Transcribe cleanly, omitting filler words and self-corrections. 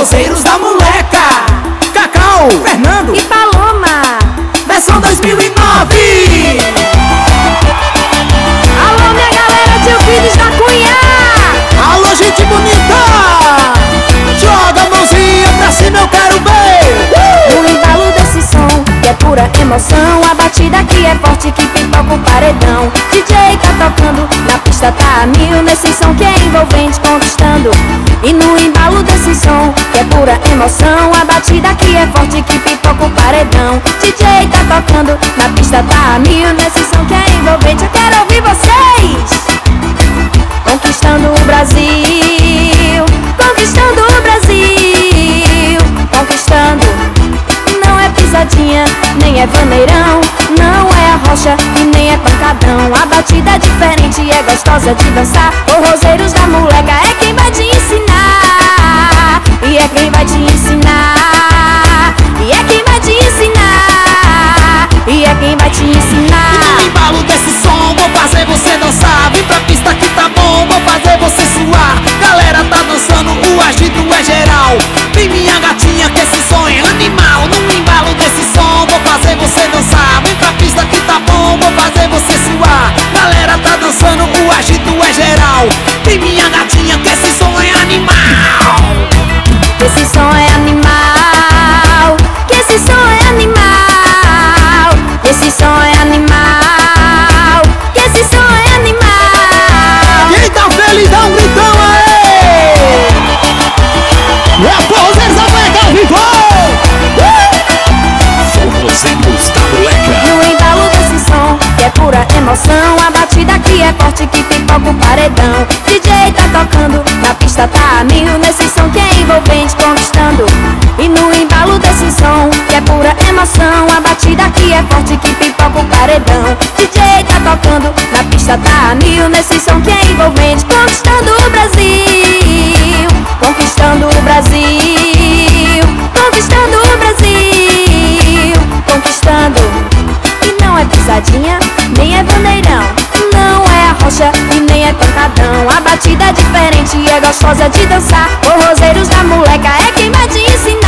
Forrozeiros da Moleca, Cacau, Fernando e Paloma, versão 2009. Alô minha galera de Euclides da Cunha. Alô gente bonita, joga a mãozinha pra cima, eu quero ver. No embalo desse som, que é pura emoção, a batida que é forte, que pipoca o paredão. DJ tá tocando, na pista tá a mil, nesse som que é envolvente, conquistando. E no embalo desse som, que é pura emoção, a batida que é forte, que pipoca o paredão. DJ tá tocando, na pista tá a mil, nesse som que é envolvente. Eu quero ouvir vocês conquistando o Brasil, conquistando o Brasil, conquistando. Não é pisadinha, nem é vaneirão, não é arrocha e nem é pancadão. A batida é diferente e é gostosa de dançar. Forrozeiros da Moleca é quem vai te ensinar, e é quem vai te ensinar, e é quem vai te ensinar, e é quem vai te ensinar. E no embalo desse som vou fazer você dançar. Vem pra pista que tá bom, vou fazer você suar. Galera tá dançando, o agito é geral. Vem minha gatinha que esse som é animal. No embalo desse som vou fazer você dançar. Vem pra pista que tá bom, vou fazer você suar. Galera tá dançando, o agito é geral. Vem minha gatinha que esse som é animal. Esse som é animal, que esse som é animal, esse som é animal, que esse som é animal. Quem tá feliz dá um gritão aí. É a Forrozeiros da Moleca ao vivo. Forrozeiros da Moleca. No embalo desse som, que é pura emoção, a batida que é forte, que pipoca o paredão. DJ tá tocando, na pista tá a mil, nesse som que é envolvente, conquistando. E no embalo desse som, que é pura emoção, a batida que é forte, que pipoca o paredão. DJ tá tocando, na pista tá a mil, nesse som que é envolvente, conquistando o Brasil, conquistando o Brasil, conquistando o Brasil, conquistando. E não é pisadinha, nem é bandeirão, não é arrocha e nem é pancadão. A batida é diferente e é gostosa de dançar. Forrozeiros da Moleca é quem vai te ensinar.